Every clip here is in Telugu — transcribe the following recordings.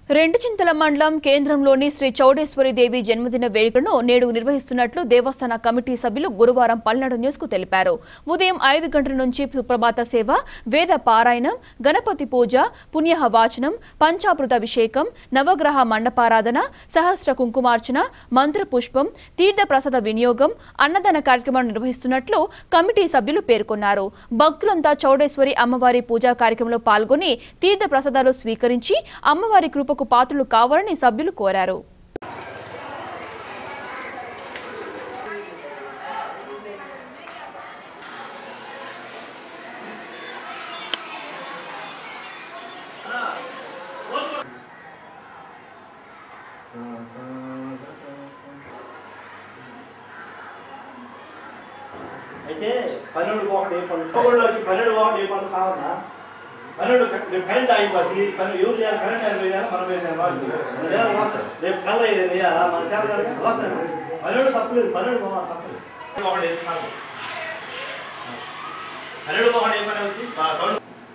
రెండుచింతల మండలం కేంద్రంలోని శ్రీ చౌడేశ్వరి దేవి జన్మదిన వేడుకలను నేడు నిర్వహిస్తున్నట్లు దేవస్థాన కమిటీ సభ్యులు గురువారం పల్నాడు న్యూస్ కు తెలిపారు. ఉదయం 5 గంటల నుంచి సుప్రభాత సేవ, వేద పారాయణం, గణపతి పూజ, పుణ్యహ వాచనం, పంచామృతాభిషేకం, నవగ్రహ మండపారాధన, సహస్ర కుంకుమార్చన, మంత్ర పుష్పం, తీర్థ ప్రసాద వినియోగం, అన్నదాన కార్యక్రమాలు నిర్వహిస్తున్నట్లు కమిటీ సభ్యులు పేర్కొన్నారు. భక్తులంతా చౌడేశ్వరి అమ్మవారి పూజా కార్యక్రమంలో పాల్గొని తీర్థ ప్రసాదాలు స్వీకరించి అమ్మవారి కృప పాత్రలు కావాలని సభ్యులు కోరారు. అయితే 12 కావాలన్నా 12 కరెంట్ అయిపోద్ది. ఎవరు చేయాలి? కరెంట్ అయిపోయారు మనం రేపు కళ్ళ వేయాలా మన చేయాలి. 12 తప్పలేదు, 12 తప్పలేదు. 12 ఏ పని అవుతుంది.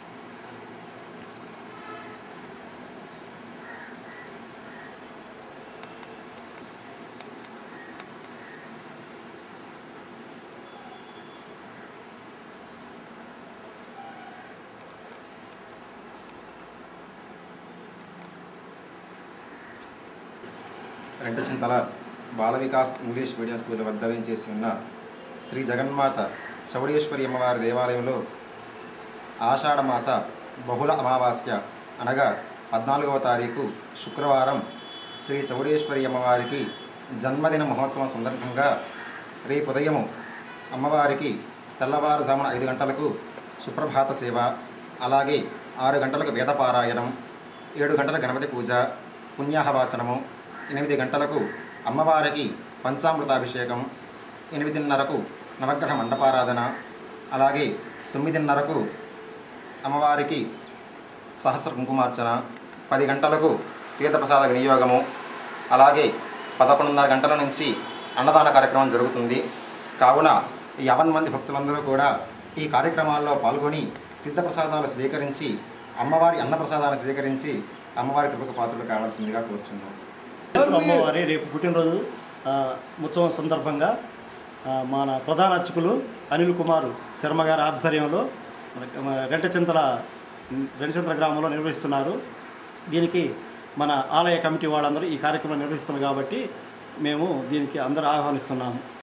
Renduchintala Bala Vikas English medium school వద్ద వేంచేసి ఉన్న శ్రీ జగన్మాత చౌడేశ్వరి అమ్మవారి దేవాలయంలో ఆషాఢమాస బహుళ అమావాస్య అనగా 14వ తారీఖు శుక్రవారం శ్రీ చౌడేశ్వరి అమ్మవారికి జన్మదిన మహోత్సవం సందర్భంగా రేపు ఉదయం అమ్మవారికి తెల్లవారుజామున 5 గంటలకు సుప్రభాత సేవ, అలాగే 6 గంటలకు వేదపారాయణం, 7 గంటల గణపతి పూజ, పుణ్యాహవాసనము, 8 గంటలకు అమ్మవారికి పంచామృతాభిషేకం, 8:30కు నవగ్రహ మండపారాధన, అలాగే 9:30కు అమ్మవారికి సహస్ర కుంకుమార్చన, 10 గంటలకు తీర్థప్రసాద వినియోగము, అలాగే 11:30 గంటల నుంచి అన్నదాన కార్యక్రమం జరుగుతుంది. కావున ఈ 50 మంది భక్తులందరూ కూడా ఈ కార్యక్రమాల్లో పాల్గొని తీర్థప్రసాదాలు స్వీకరించి అమ్మవారి అన్నప్రసాదాన్ని స్వీకరించి అమ్మవారి కృపకు పాత్రలు కావాల్సిందిగా కోరుచున్నాం. అమ్మవారి రేపు పుట్టినరోజు ఉత్సవం సందర్భంగా మన ప్రధాన అర్చకులు అనిల్ కుమార్ శర్మ గారి ఆధ్వర్యంలో రెండుచింతల గ్రామంలో నిర్వహిస్తున్నారు. దీనికి మన ఆలయ కమిటీ వాళ్ళందరూ ఈ కార్యక్రమం నిర్వహిస్తున్నారు కాబట్టి మేము దీనికి అందరూ ఆహ్వానిస్తున్నాము.